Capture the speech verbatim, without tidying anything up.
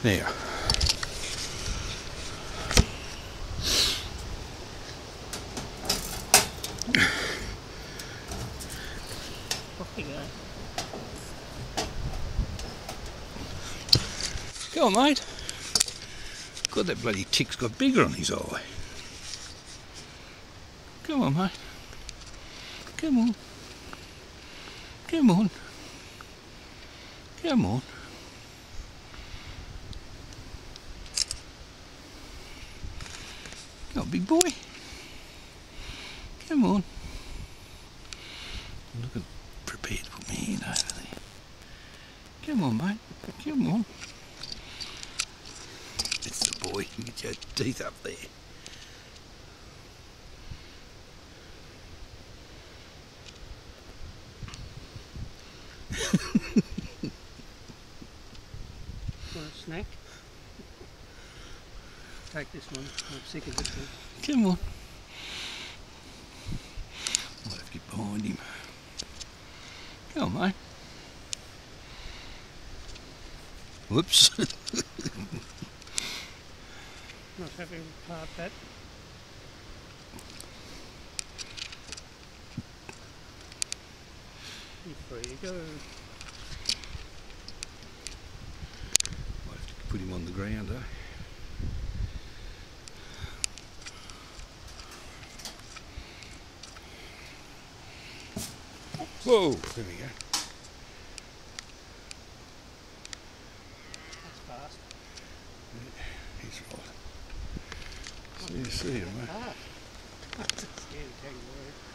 Now, Off you go. go on, mate. God, that bloody tick's got bigger on his eye. Come on, mate. Come on. Come on. Come on. Come on, big boy. Come on. Look at prepared to put my hand over there. Come on, mate. Come on. That's the boy. You get your teeth up there. Want a snack? Take this one. I'm sick of this one. Come on. Might have to get behind him. Come on, mate. Whoops. Not happy with part that. You're free to go. Might have to put him on the ground, eh? Whoa, there we go. That's fast. Yeah, he's right. See you, see you, mate. Ah. That's a scary kangaroo.